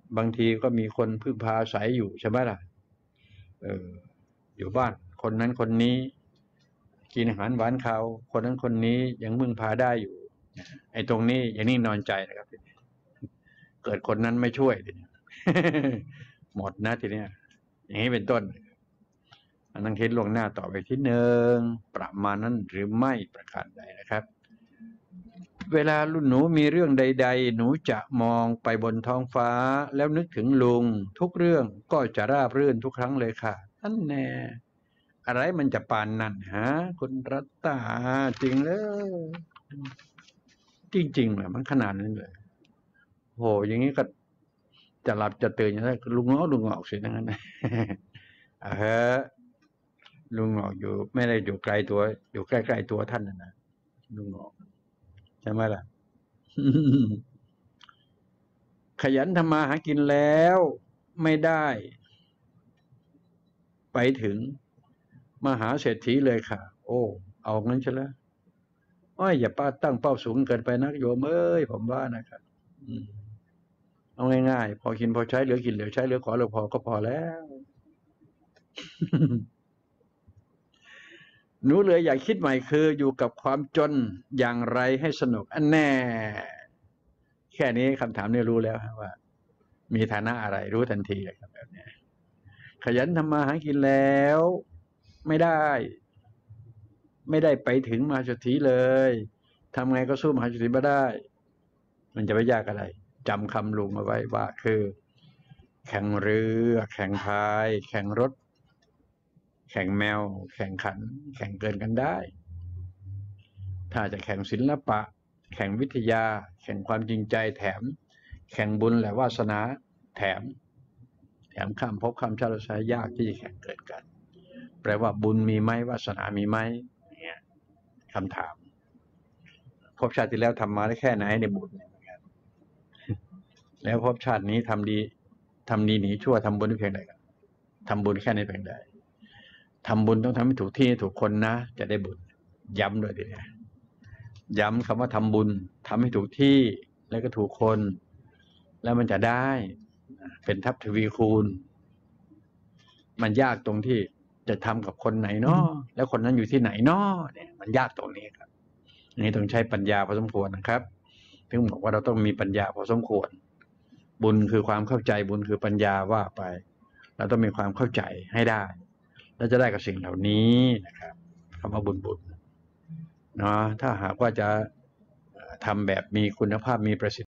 บางทีก็มีคนพึ่งพาอาศัยอยู่ใช่ไหมล่ะอยู่บ้านคนนั้นคนนี้กินอาหารหวานข้าวคนนั้นคนนี้ยังพึ่งพาได้อยู่ไอ้ตรงนี้อย่างนี้นอนใจนะครับเกิดคนนั้นไม่ช่วยทีนี้หมดนะทีเนี้ยอย่างนี้เป็นต้นอันนั้นคิดล่วงหน้าต่อไปทีหนึ่งประมาณนั้นหรือไม่ประการใดนะครับเวลาหนูมีเรื่องใดๆหนูจะมองไปบนท้องฟ้าแล้วนึกถึงลุงทุกเรื่องก็จะราบรื่นทุกครั้งเลยค่ะนั่นแน่อะไรมันจะปานนั่นฮะคุณรัตตาจริงเลยจริงๆเหรอมันขนาดนั้นเลยโหอย่างนี้ก็จะหลับจะตื่นอย่างไรลุงงอกสิทั้งนั้นเฮ้อลุงงอกอยู่ไม่ได้อยู่ไกลตัวอยู่ใกล้ๆตัวท่านนะลุงงอกใช่ไหมล่ะ ขยันทำมาหากินแล้วไม่ได้ไปถึงมหาเศรษฐีเลยค่ะโอ้เอางั้นใช่แล้วอ้อยอย่าป้าตั้งเป้าสูงเกินไปนักโยมเอ้ยผมว่านะครับเอาง่ายๆพอกินพอใช้เหลือกินเหลือใช้เหลือขอเหลือพอก็พอแล้วหนูเลยอยากคิดใหม่คืออยู่กับความจนอย่างไรให้สนุกอันแน่แค่นี้คำถามนี้รู้แล้วว่ามีฐานะอะไรรู้ทันทีเลยครับแบบนี้ขยันทำมาหากินแล้วไม่ได้ไปถึงมหาเศรษฐีเลยทำไงก็สู้มหาเศรษฐีไม่ได้มันจะไปยากอะไรจำคำลุงเอาไว้ว่าคือแข่งเรือแข่งพายแข่งรถแข่งแมวแข่งขันแข่งเกินกันได้ถ้าจะแข่งศิลปะแข่งวิทยาแข่งความจริงใจแถมแข่งบุญและวาสนาแถมข้ามภพข้ามชาติชายากที่จะแข่งเกินกันแปลว่าบุญมีไหมวาสนามีไหมเนี่ยคำถามภพชาติที่แล้วทำมาได้แค่ไหนในบุญแล้วภพชาตินี้ทำดีหนีชั่วทำบุญเพียงใดกันทำบุญแค่ในเพียงใดทำบุญต้องทำให้ถูกที่ถูกคนนะจะได้บุญย้ำด้วยดีนะย้ำคำว่าทำบุญทำให้ถูกที่แล้วก็ถูกคนแล้วมันจะได้เป็นทัพทวีคูณมันยากตรงที่จะทำกับคนไหนเนาะแล้วคนนั้นอยู่ที่ไหนเนาะเนี่ยมันยากตรงนี้ครับนี่ต้องใช้ปัญญาพอสมควรนะครับถึงบอกว่าเราต้องมีปัญญาพอสมควรบุญคือความเข้าใจบุญคือปัญญาว่าไปเราต้องมีความเข้าใจให้ได้แล้วจะได้กับสิ่งเหล่านี้นะครับคำว่าบุญเนาะถ้าหากว่าจะทำแบบมีคุณภาพมีประสิทธิ